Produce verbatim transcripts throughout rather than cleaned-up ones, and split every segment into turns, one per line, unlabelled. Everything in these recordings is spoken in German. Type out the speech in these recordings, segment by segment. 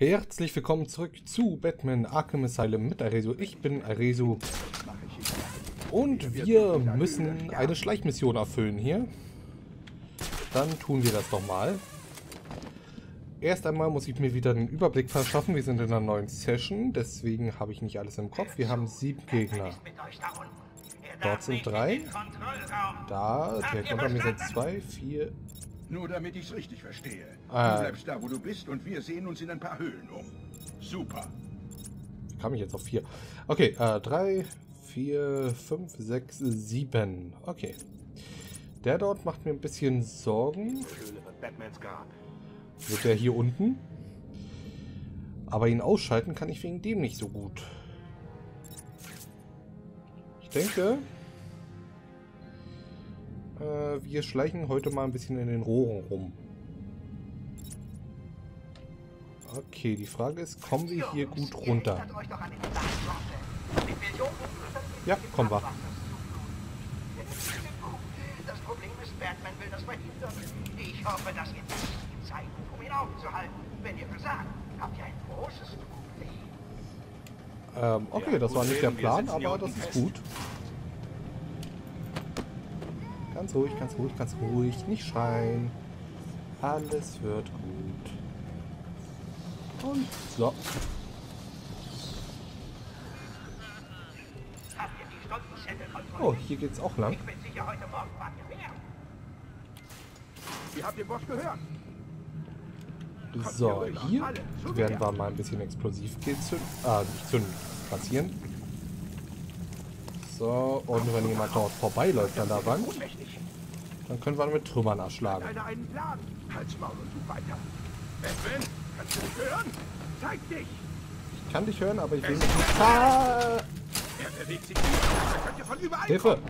Herzlich willkommen zurück zu Batman Arkham Asylum mit Aresu. Ich bin Aresu und wir müssen eine Schleichmission erfüllen hier. Dann tun wir das doch mal. Erst einmal muss ich mir wieder einen Überblick verschaffen. Wir sind in einer neuen Session, deswegen habe ich nicht alles im Kopf. Wir haben sieben Gegner. Dort sind drei. Da, direkt unter mir sind zwei, vier.
Nur damit ich es richtig verstehe.
Ah.
Du bleibst da, wo du bist, und wir sehen uns in ein paar Höhlen um. Super.
Wie kam ich jetzt auf vier? Okay, äh, drei, vier, fünf, sechs, sieben. Okay. Der dort macht mir ein bisschen Sorgen. Wird der hier unten? Aber ihn ausschalten kann ich wegen dem nicht so gut. Ich denke, äh, wir schleichen heute mal ein bisschen in den Rohren rum. Okay, die Frage ist, kommen wir hier gut runter? Ja, kommen wir.
Das Problem ist, Batman will das verhindern. Ich hoffe, dass ihr die Zeit, um ihn aufzuhalten. Wenn ihr versagt, habt ihr ein großes Problem.
Ähm, okay, das war nicht der Plan, aber das ist gut. Ganz ruhig, ganz ruhig, ganz ruhig. Nicht schreien. Alles wird gut. Und so.
Habt ihr die Stundenzettel kontrolliert?
Oh, hier geht's auch lang.
Ich bin sicher, heute Morgen wart ihr mehr.
Ihr habt den Boss gehört.
So, hier werden wir mal ein bisschen explosiv gezündet. Ah, nicht zünden. Passieren. So, und wenn jemand dort vorbeiläuft an der Wand, dann können wir mit Trümmern erschlagen.
Einer einen Plan. Halt's Maul und tu weiter. Batman, kannst du mich hören? Zeig dich!
Ich kann dich hören, aber ich will nicht. Ah!
Er bewegt sich nicht. Er könnte von überall
Hilfe!
kommen.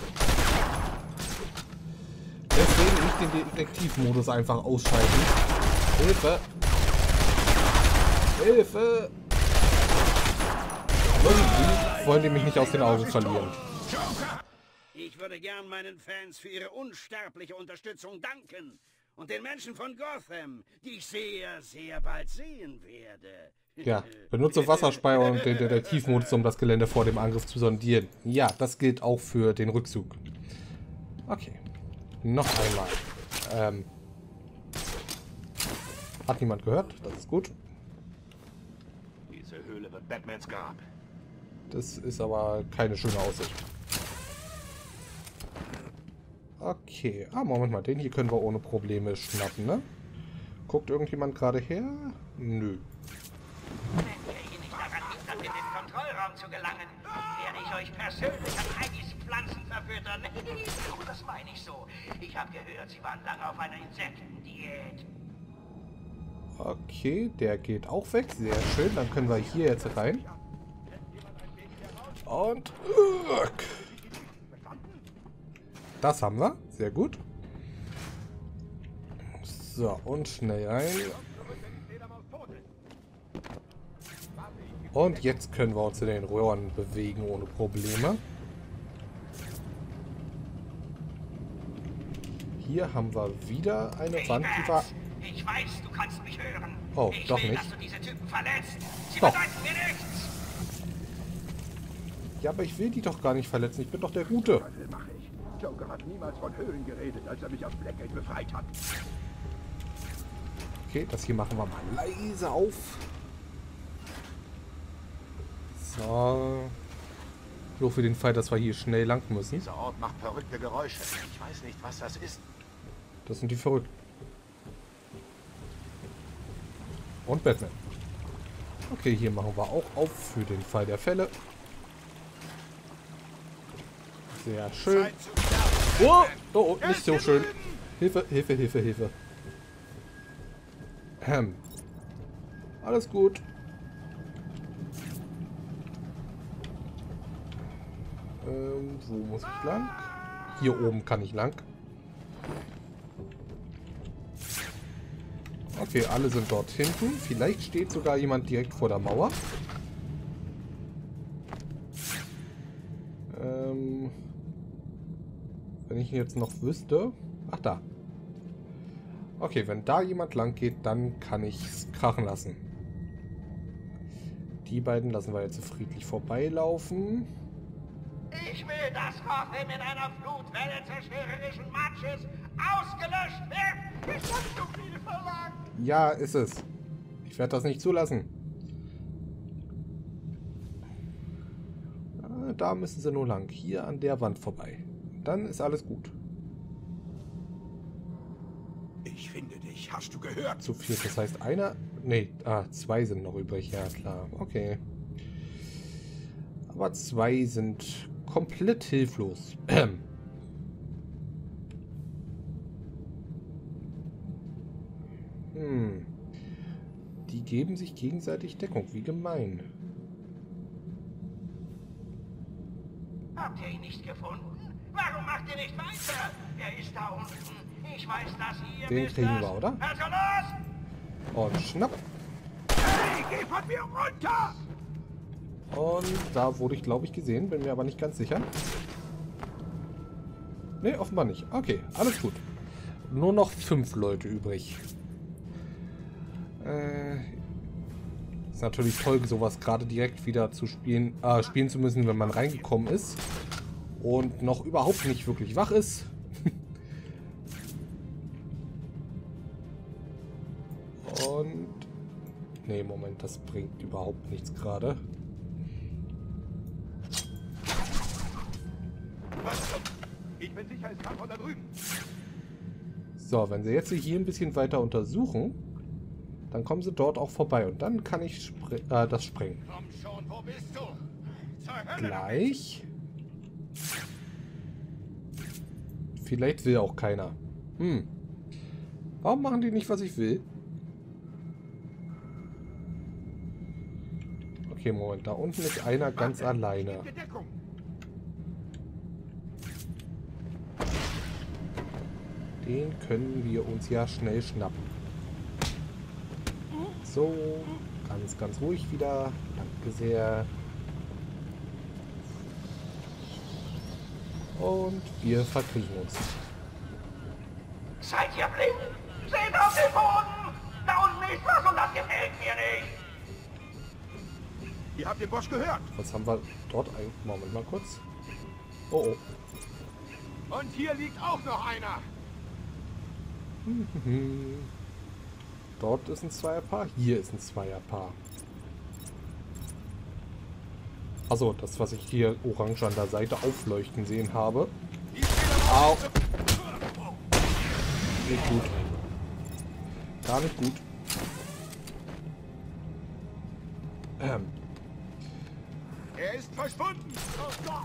Deswegen nicht den Detektivmodus einfach ausschalten. Hilfe! Hilfe! Irgendwie wollen die mich nicht aus den Augen verlieren.
Ich würde gern meinen Fans für ihre unsterbliche Unterstützung danken. Und den Menschen von Gotham, die ich sehr, sehr bald sehen werde.
Ja, benutze Wasserspeier und den Detektivmodus, um das Gelände vor dem Angriff zu sondieren. Ja, das gilt auch für den Rückzug. Okay. Noch einmal. Ähm. Hat niemand gehört? Das ist gut.
Diese Höhle wird Batmans Grab.
Das ist aber keine schöne Aussicht. Okay. Ah, Moment mal. Den hier können wir ohne Probleme schnappen, ne? Guckt irgendjemand gerade her? Nö.
Wenn ihr hier nicht daran hindert, in den Kontrollraum zu gelangen, werde ich euch persönlich an Heidis Pflanzen verfüttern. Oh, das meine ich so. Ich habe gehört, sie waren lange auf einer Insektendiät.
Okay, der geht auch weg. Sehr schön. Dann können wir hier jetzt rein. Und... Das haben wir. Sehr gut. So, und schnell rein. Und jetzt können wir uns in den Röhren bewegen ohne Probleme. Hier haben wir wieder eine Wand, die war...
Ich weiß, du kannst mich hören.
Oh,
ich
doch
will,
nicht.
dass du diese Typen verletzt. Sie
Doch.
bedeuten mir nichts.
Ja, aber ich will die doch gar nicht verletzen. Ich bin doch der Gute.
Teufel mache ich. Joker hat niemals von Höhlen geredet, als er mich aus Blackgate befreit hat.
Okay, das hier machen wir mal leise auf. So. Nur für den Fall, dass wir hier schnell lang müssen.
Dieser Ort macht verrückte Geräusche. Ich weiß nicht, was das ist.
Das sind die Verrückten. Und Batman. Okay, hier machen wir auch auf für den Fall der Fälle. Sehr schön. Oh, oh, nicht so schön. Hilfe, Hilfe, Hilfe, Hilfe. Ähm. Alles gut. Ähm, wo muss ich lang? Hier oben kann ich lang. Okay, alle sind dort hinten. Vielleicht steht sogar jemand direkt vor der Mauer. Ähm, wenn ich jetzt noch wüsste... Ach, da. Okay, wenn da jemand lang geht, dann kann ich es krachen lassen. Die beiden lassen wir jetzt friedlich vorbeilaufen.
Ich will, dass Gotham in einer Flutwelle zerstörerischen Matsches ausgelöscht wird. Ich hab zu viel verlangt.
Ja, ist es. Ich werde das nicht zulassen. Ah, da müssen sie nur lang. Hier an der Wand vorbei. Dann ist alles gut.
Ich finde dich. Hast du gehört?
Zu viel. Das heißt, einer... Nee, ah, zwei sind noch übrig. Ja, klar. Okay. Aber zwei sind komplett hilflos. Ähm. Hm. Die geben sich gegenseitig Deckung. Wie gemein.
Habt ihr ihn nicht gefunden? Warum macht ihr nicht weiter? Er ist da unten. Ich weiß, dass ihr
Den
wisst
kriegen
das.
wir, oder?
Also los!
Und schnapp.
Hey, geh von mir runter!
Und da wurde ich, glaube ich, gesehen. Bin mir aber nicht ganz sicher. Ne, offenbar nicht. Okay, alles gut. Nur noch fünf Leute übrig. Äh, ist natürlich toll, sowas gerade direkt wieder zu spielen, äh, spielen zu müssen, wenn man reingekommen ist und noch überhaupt nicht wirklich wach ist. Und... Nee, Moment, das bringt überhaupt nichts gerade.
Ich bin sicher, es kam von da drüben.
So, wenn sie jetzt hier ein bisschen weiter untersuchen, dann kommen sie dort auch vorbei. Und dann kann ich spre äh, das sprengen.
Komm schon, wo bist du? Zur Hölle
Gleich. Vielleicht will auch keiner. Hm. Warum machen die nicht, was ich will? Okay, Moment. Da unten ist einer ganz
Warte,
alleine.
ich geb dir Deckung.
Den können wir uns ja schnell schnappen. So, ganz, ganz ruhig wieder. Danke sehr. Und wir verkriechen uns.
Seid ihr blind? Seht auf den Boden! Da unten ist was und das gefällt mir nicht!
Ihr habt den Boss gehört.
Was haben wir dort eigentlich? Moment mal kurz. Oh, oh.
Und hier liegt auch noch einer.
Dort ist ein Zweierpaar, hier ist ein Zweierpaar. Also das, was ich hier orange an der Seite aufleuchten sehen habe. Au! Nicht gut. Gar nicht gut. Ähm.
Er ist verschwunden. Oh Gott.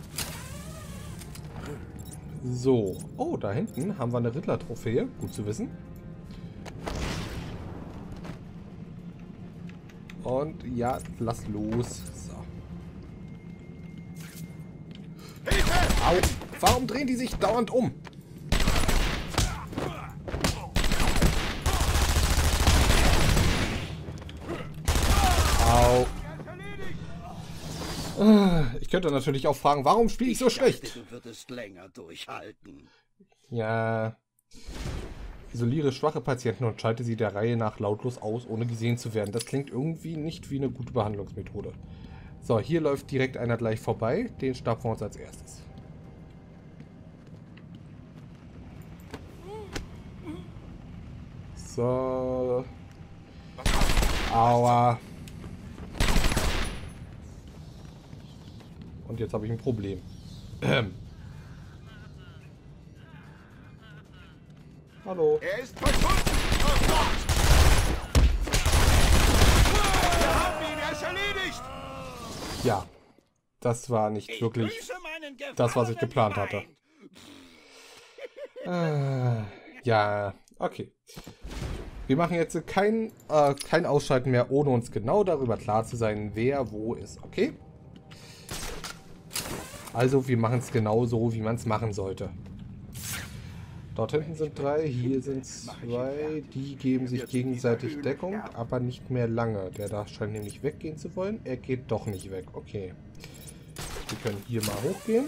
So. Oh, da hinten haben wir eine Riddler-Trophäe. Gut zu wissen. Und ja, lass los. So. Au! Warum drehen die sich dauernd um? Au! Ich könnte natürlich auch fragen, warum spiele ich so schlecht?
dachte, du würdest länger durchhalten.
Ja. Isoliere schwache Patienten und schalte sie der Reihe nach lautlos aus, ohne gesehen zu werden. Das klingt irgendwie nicht wie eine gute Behandlungsmethode. So, hier läuft direkt einer gleich vorbei. Den schnappen wir uns als erstes. So. Aua. Und jetzt habe ich ein Problem. Ähm. Hallo.
Er ist verschwunden. Oh Gott. Wir haben ihn. Er ist erledigt.
Ja. Das war nicht
Ich
wirklich
grüße meinen
das, was ich
gefallenen
geplant hatte.
Feind.
Äh, ja, okay. Wir machen jetzt kein, äh, kein Ausschalten mehr, ohne uns genau darüber klar zu sein, wer wo ist. Okay? Also, wir machen es genau so, wie man es machen sollte. Dort hinten sind drei, hier sind zwei. Die geben sich gegenseitig Deckung, aber nicht mehr lange. Der da scheint nämlich weggehen zu wollen. Er geht doch nicht weg. Okay. Wir können hier mal hochgehen.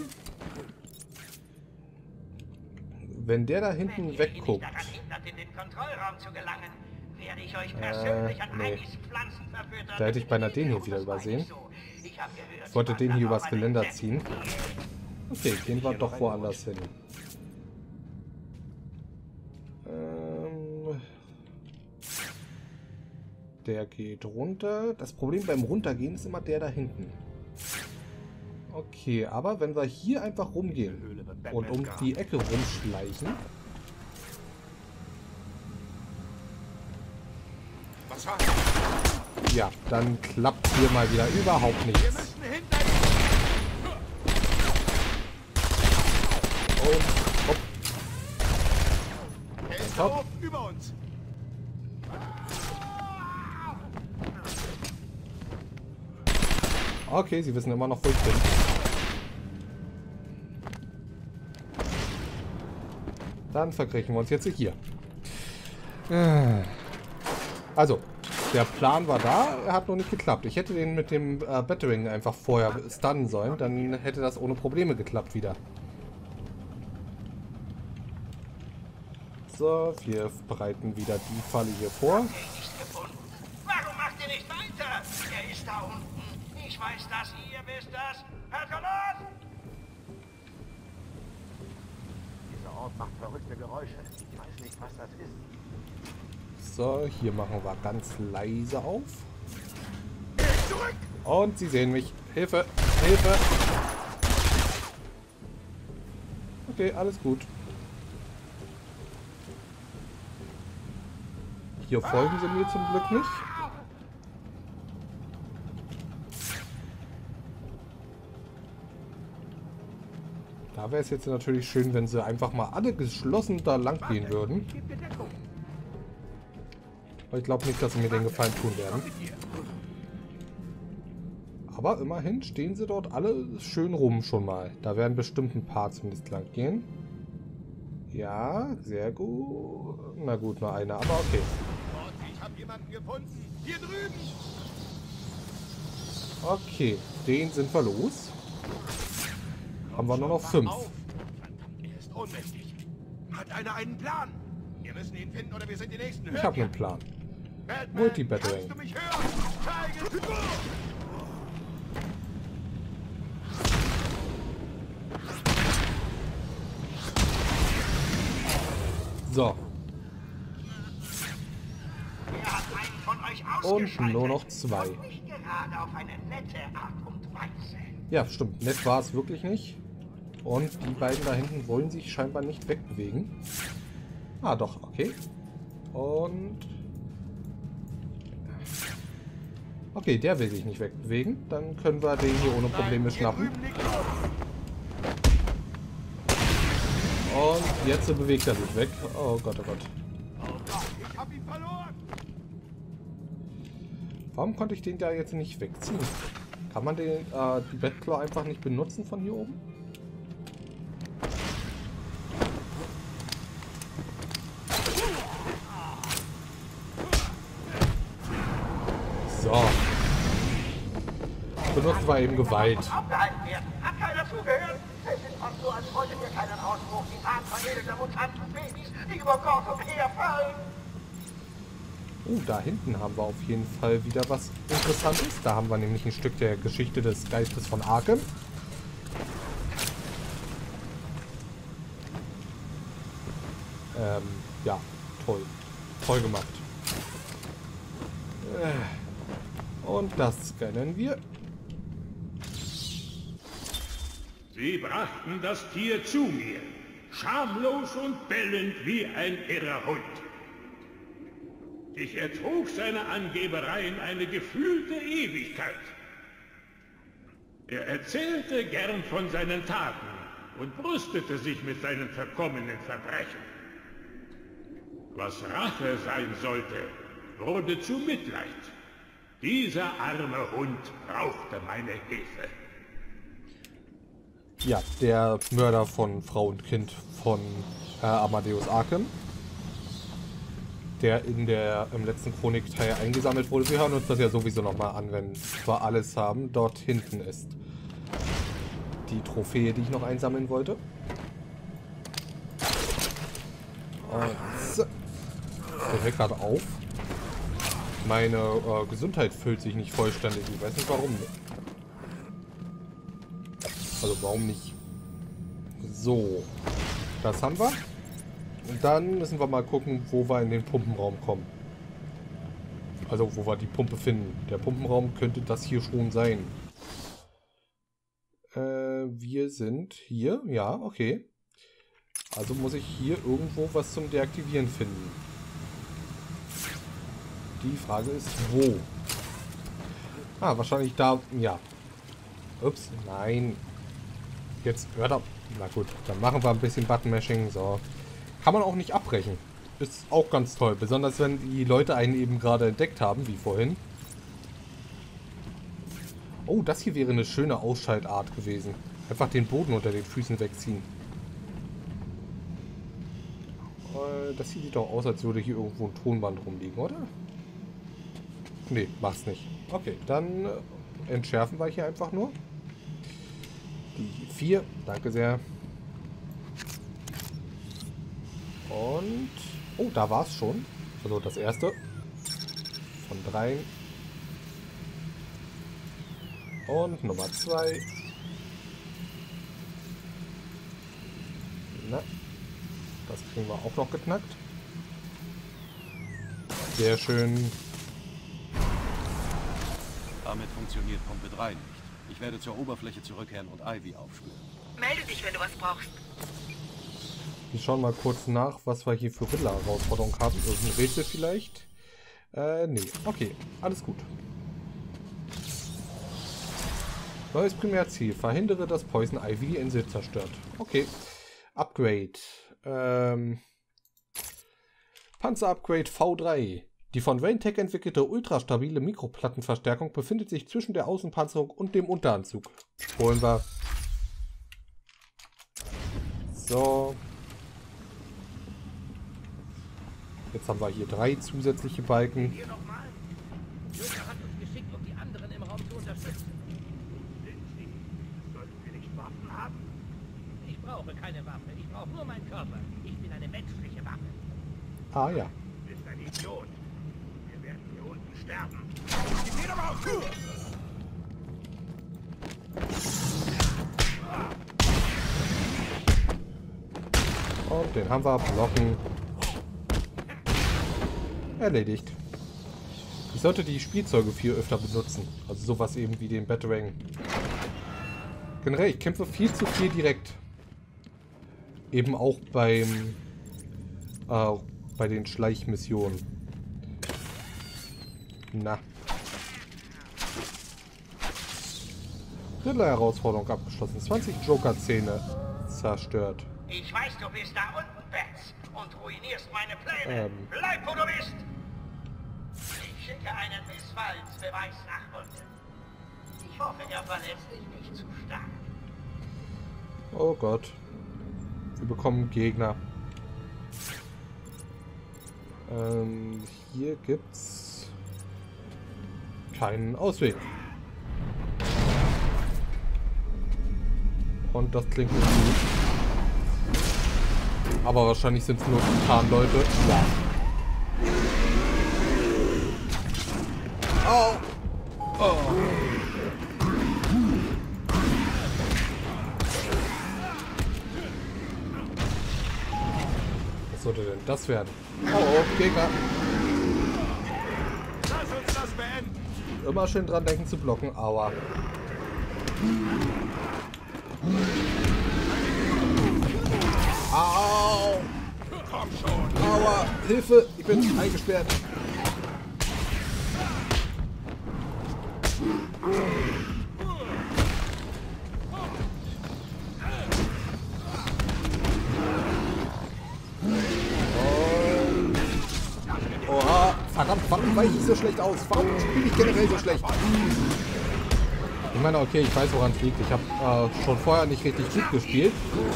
Wenn der da hinten
Wenn ihr ihn
wegguckt.
nicht daran hindert, in den Kontrollraum zu gelangen, werde ich euch persönlich
Äh,
an
nee.
Ivys Pflanzen
Da hätte ich beinahe den hier wieder übersehen. Ich wollte den hier übers Geländer ziehen. Okay, gehen wir doch woanders hin. Ähm, der geht runter. Das Problem beim Runtergehen ist immer der da hinten. Okay, aber wenn wir hier einfach rumgehen und um die Ecke rumschleichen... Ja, dann klappt hier mal wieder überhaupt nichts. Und hopp. Und hopp.
Über uns.
Okay, sie wissen immer noch, wo ich bin. Dann verkriechen wir uns jetzt hier. Also, der Plan war da, er hat noch nicht geklappt. Ich hätte den mit dem äh, Battering einfach vorher stunnen sollen, dann hätte das ohne Probleme geklappt wieder. So, wir bereiten wieder die Falle hier vor.
Warum macht ihr nicht weiter? Er ist da unten. Ich weiß das, ihr wisst das. Patronat!
Dieser Ort macht verrückte Geräusche. Ich weiß nicht, was das ist.
So, hier machen wir ganz leise auf. Und sie sehen mich. Hilfe! Hilfe! Okay, alles gut. Hier folgen sie mir zum Glück nicht. Da wäre es jetzt natürlich schön, wenn sie einfach mal alle geschlossen da lang gehen würden. Aber ich glaube nicht, dass sie mir den Gefallen tun werden. Aber immerhin stehen sie dort alle schön rum schon mal. Da werden bestimmt ein paar zumindest lang gehen. Ja, sehr gut. Na gut, nur einer, aber okay.
Ich habe jemanden gefunden. Hier drüben.
Okay, den sind wir los. Haben wir nur noch fünf.
Er ist ohnmächtig. Hat einer einen Plan? Wir müssen ihn finden oder wir sind die Nächsten.
Ich habe einen Plan. Multi-Battering.
Kannst du mich hören? Zeige.
So.
Er hat einen von euch
Und
ausgeschaltet.
nur noch zwei.
Und nicht gerade auf eine nette Art und Weise.
Ja, stimmt. Nett war es wirklich nicht. Und die beiden da hinten wollen sich scheinbar nicht wegbewegen. Ah, doch. Okay. Und... Okay, der will sich nicht wegbewegen. Dann können wir den hier ohne Probleme schnappen. Und jetzt bewegt er sich weg. Oh Gott, oh Gott.
Ich hab ihn verloren.
Warum konnte ich den da jetzt nicht wegziehen? Kann man den, äh, die Batclaw einfach nicht benutzen von hier oben? So. Benutzt war eben Gewalt.
Abgehalten werden. Hat keiner zugehört? Es ist fast so, als wollten wir keinen Ausbruch. Die Tat verheerender Mutantenbabys, die über Gotham herfallen.
Oh, da hinten haben wir auf jeden Fall wieder was Interessantes. Da haben wir nämlich ein Stück der Geschichte des Geistes von Arkham. Ähm, ja, toll. Toll gemacht. Und das scannen wir.
Sie brachten das Tier zu mir, schamlos und bellend wie ein irrer Hund. Ich ertrug seine Angebereien eine gefühlte Ewigkeit. Er erzählte gern von seinen Taten und brüstete sich mit seinen verkommenen Verbrechen. Was Rache sein sollte, wurde zu Mitleid. Dieser arme Hund brauchte meine Hilfe.
Ja, der Mörder von Frau und Kind von äh, Amadeus Arkham, der in der im letzten Chronikteil eingesammelt wurde. Wir hören uns das ja sowieso nochmal an, wenn wir alles haben. Dort hinten ist die Trophäe, die ich noch einsammeln wollte. Und so. Der weckt gerade auf. Meine äh, Gesundheit füllt sich nicht vollständig. Ich weiß nicht warum. Also warum nicht? So. Das haben wir. Und dann müssen wir mal gucken, wo wir in den Pumpenraum kommen. Also wo wir die Pumpe finden. Der Pumpenraum könnte das hier schon sein. Äh, wir sind hier. Ja, okay. Also muss ich hier irgendwo was zum Deaktivieren finden. Die Frage ist, wo? Ah, wahrscheinlich da. Ja. Ups, nein. Jetzt hört er. Na gut, dann machen wir ein bisschen Button-Mashing. So. Kann man auch nicht abbrechen. Ist auch ganz toll. Besonders wenn die Leute einen eben gerade entdeckt haben, wie vorhin. Oh, das hier wäre eine schöne Ausschaltart gewesen. Einfach den Boden unter den Füßen wegziehen. Das hier sieht doch aus, als würde hier irgendwo ein Tonband rumliegen, oder? Nee, macht's nicht. Okay, dann entschärfen wir hier einfach nur. Die vier, danke sehr. Und... Oh, da war es schon. Also das erste. Von drei. Und Nummer zwei. Na. Das kriegen wir auch noch geknackt. Sehr schön.
Damit funktioniert Pumpe drei nicht. Ich werde zur Oberfläche zurückkehren und Ivy aufspüren.
Melde dich, wenn du was brauchst.
Wir schauen mal kurz nach, was wir hier für Riddler-Herausforderungen haben. Irgendein Rätsel vielleicht? Äh, nee. Okay, alles gut. Neues Primärziel. Verhindere, dass Poison Ivy die Insel zerstört. Okay. Upgrade. Ähm, Panzer-Upgrade V drei. Die von Raintech entwickelte ultrastabile Mikroplattenverstärkung befindet sich zwischen der Außenpanzerung und dem Unteranzug. Holen wir. So. Jetzt haben wir hier drei zusätzliche Balken.
Hier nochmal. Joker hat uns geschickt, um die anderen im Raum zu unterstützen.
Sollten wir nicht Waffen haben?
Ich brauche keine Waffe. Ich brauche nur meinen Körper. Ich bin eine menschliche Waffe.
Ah ja.
Du bist ein Idiot. Wir werden hier unten sterben. Geh doch mal auf!
Und den haben wir. Blocken. Erledigt. Ich sollte die Spielzeuge viel öfter benutzen. Also sowas eben wie den Batarang. Generell, ich kämpfe viel zu viel direkt. Eben auch beim äh, bei den Schleichmissionen. Na. Riddler-Herausforderung abgeschlossen. zwanzig Joker-Zähne zerstört.
Ich weiß, du bist da unten, Bats, und ruinierst meine Pläne.
Ähm.
Bleib, wo du bist. Ich schicke einen Missfallensbeweis nach unten. Ich hoffe, er verletzt dich nicht zu stark.
Oh Gott. Wir bekommen Gegner. Ähm, hier gibt's keinen Ausweg. Und das klingt nicht gut. Aber wahrscheinlich sind es nur Titan-Leute. Ja. Oh. Oh. Was sollte denn das werden? Oh, oh, Gegner.
Lass uns das beenden.
Immer schön dran denken zu blocken. Aua. Au!
Komm schon.
Aua! Hilfe! Ich bin eingesperrt. Oha! Verdammt, warum weiche ich so schlecht aus? Warum spiele ich generell so schlecht? Ich meine, okay, ich weiß, woran es liegt. Ich habe äh, schon vorher nicht richtig gut gespielt.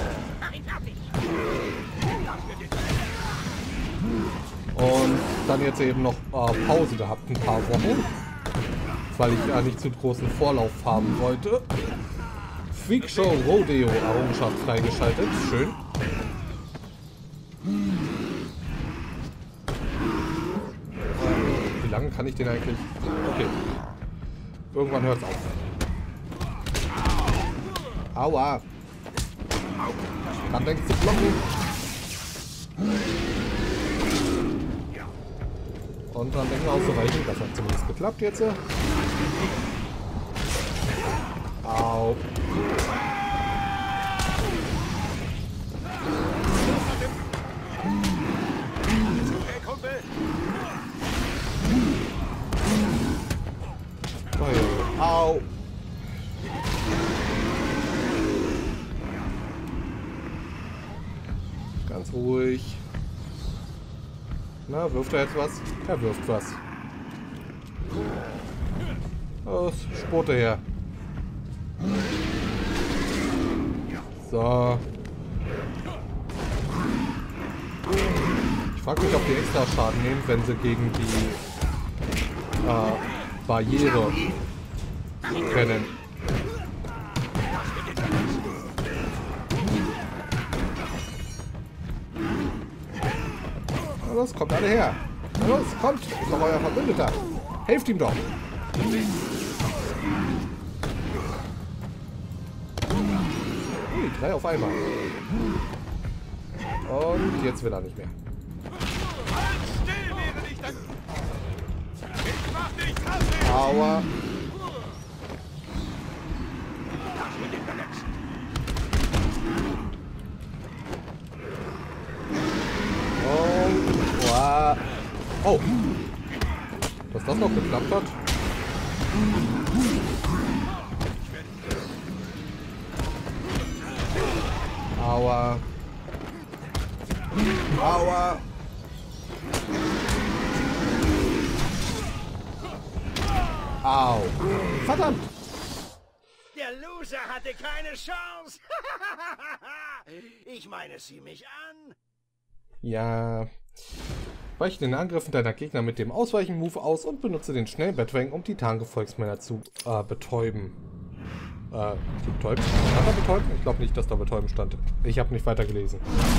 Und dann jetzt eben noch äh, Pause gehabt, ein paar Wochen. Weil ich ja nicht zu großen Vorlauf haben wollte. Freakshow Rodeo Errungenschaft freigeschaltet. Schön. lange kann ich den eigentlich... Okay. Irgendwann hört es auf. Aua. Dann denkst du blocken. Und dann denken wir auszuweichen. Das hat zumindest geklappt jetzt. Au. Au. Ganz ruhig. Na, wirft er jetzt was? Er wirft was. Los, Spote her. So. Ich frage mich, ob die extra Schaden nehmen, wenn sie gegen die äh, Barriere rennen. Na los, kommt alle her. Na los, kommt. Ist doch euer Verbündeter. Helft ihm doch. Ui, drei auf einmal. Und jetzt will er nicht mehr. Aua. Und, wow. Oh. Dass das noch geklappt hat. Aua. Aua. Au. Verdammt.
Der Loser hatte keine Chance. Ich meine, sieh mich an.
Ja. Weiche den Angriffen deiner Gegner mit dem Ausweichen-Move aus und benutze den Schnell-Battering, um die Tarngefolgsmänner zu äh, betäuben. Äh, zu betäuben? Stand da betäuben? Ich glaube nicht, dass da betäuben stand. Ich habe nicht weiter gelesen.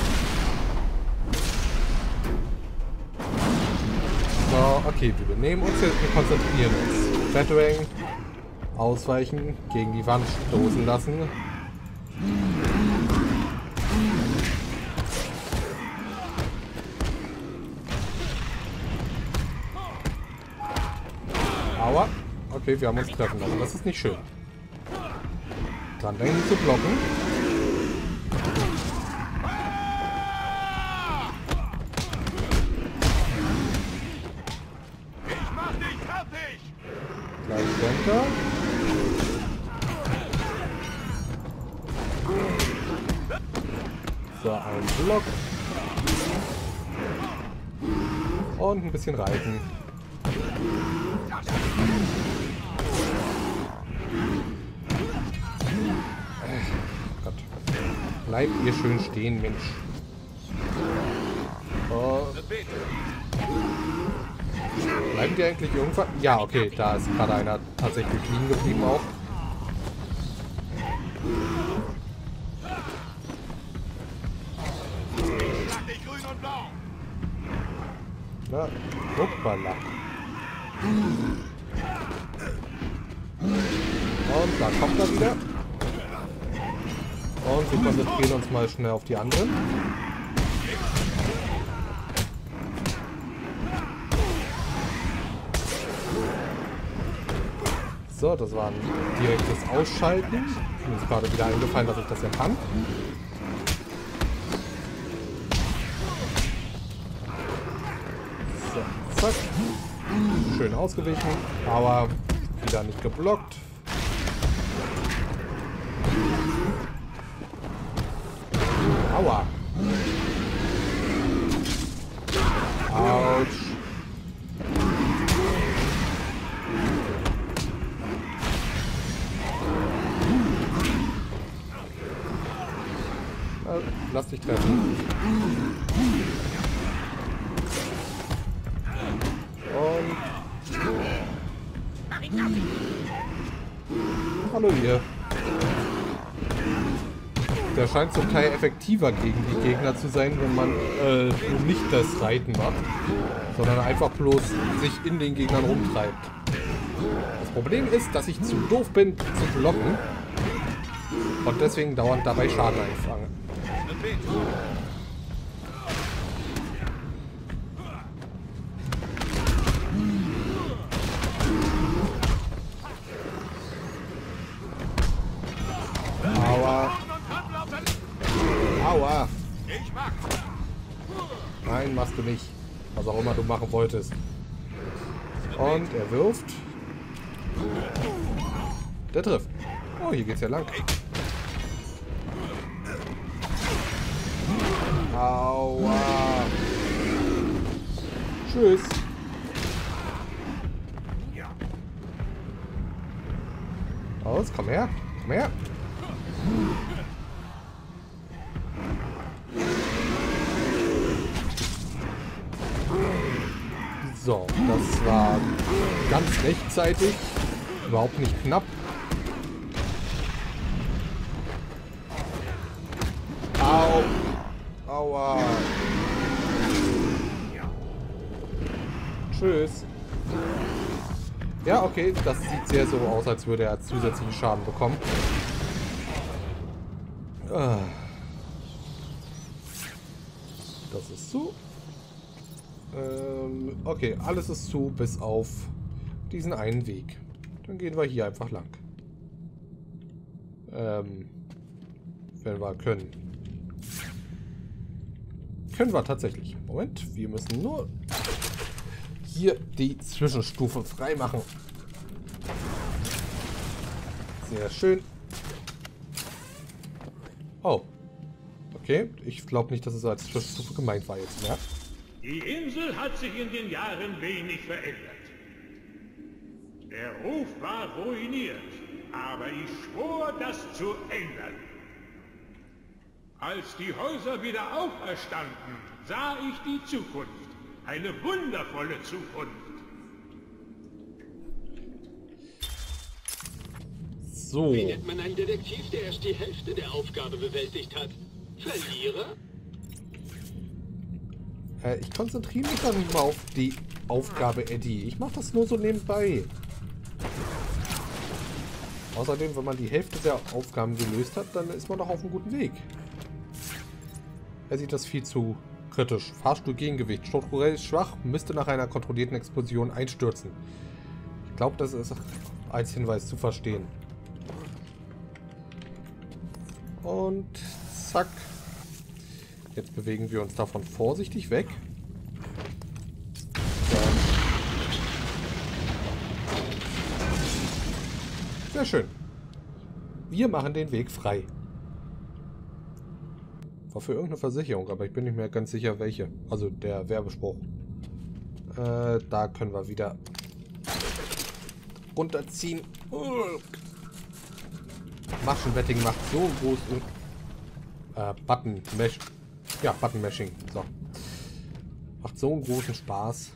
So, okay, wir benehmen uns jetzt, wir konzentrieren uns. Battering, ausweichen, gegen die Wand stoßen lassen. Aua. Okay, wir haben uns treffen lassen. Das ist nicht schön. Dann denken zu blocken.
Ich mach dich fertig!
Gleich runter. So, ein Block. Und ein bisschen reiten. Gott. Bleibt ihr schön stehen, Mensch. Oh. Bleiben die eigentlich irgendwann? Ja, okay, da ist gerade einer tatsächlich liegen geblieben auch. Na, hoppala. Und da kommt er wieder. Und wir konzentrieren uns mal schnell auf die anderen. So, das war ein direktes Ausschalten. Mir ist gerade wieder eingefallen, dass ich das ja kann. So, zack. Schön ausgewichen, aber wieder nicht geblockt. Aua. Autsch. Lass dich treffen. Und... Hallo ihr. der scheint zum Teil effektiver gegen die Gegner zu sein, wenn man äh, nicht das Reiten macht, sondern einfach bloß sich in den Gegnern rumtreibt. Das Problem ist, dass ich zu doof bin zu blocken und deswegen dauernd dabei Schaden einfange. Aua. Aua. Nein, machst du nicht. Was auch immer du machen wolltest. Und er wirft. Der trifft. Oh, hier geht's ja lang. Aua. Tschüss. Aus, komm her. Komm her. So, das war ganz rechtzeitig. Überhaupt nicht knapp. Au. Aua. Tschüss. Ja, okay, das sieht sehr so aus, als würde er zusätzlichen Schaden bekommen. Das ist zu. Ähm, okay, alles ist zu, bis auf diesen einen Weg. Dann gehen wir hier einfach lang. Ähm, wenn wir können. Können wir tatsächlich. Moment, wir müssen nur hier die Zwischenstufe freimachen. Sehr schön. Oh. Okay, ich glaube nicht, dass es als Zwischenstufe gemeint war jetzt mehr.
Die Insel hat sich in den Jahren wenig verändert. Der Ruf war ruiniert, aber ich schwor, das zu ändern. Als die Häuser wieder auferstanden, sah ich die Zukunft. Eine wundervolle Zukunft.
So.
Wie nennt man einen Detektiv, der erst die Hälfte der Aufgabe bewältigt hat? Verlierer?
Äh, ich konzentriere mich dann nicht mal auf die Aufgabe, Eddie. Ich mache das nur so nebenbei. Außerdem, wenn man die Hälfte der Aufgaben gelöst hat, dann ist man doch auf einem guten Weg. Er sieht das viel zu kritisch. Fahrstuhl-Gegengewicht. Strukturell schwach, müsste nach einer kontrollierten Explosion einstürzen. Ich glaube, das ist als Hinweis zu verstehen. Und zack. Jetzt bewegen wir uns davon vorsichtig weg. So. Sehr schön. Wir machen den Weg frei. War für irgendeine Versicherung, aber ich bin nicht mehr ganz sicher, welche. Also der Werbespruch. Äh, da können wir wieder runterziehen. Maschenwetting macht so groß. Äh, Button Mesh. Ja, Button Mashing. So. Macht so einen großen Spaß.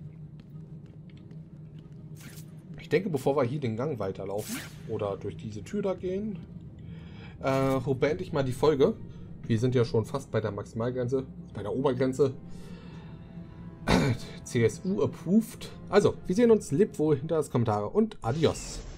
Ich denke, bevor wir hier den Gang weiterlaufen oder durch diese Tür da gehen, äh, beende ich mal die Folge. Wir sind ja schon fast bei der Maximalgrenze, bei der Obergrenze. C S U approved. Also, wir sehen uns. Lebt wohl, hinter das Kommentare und adios.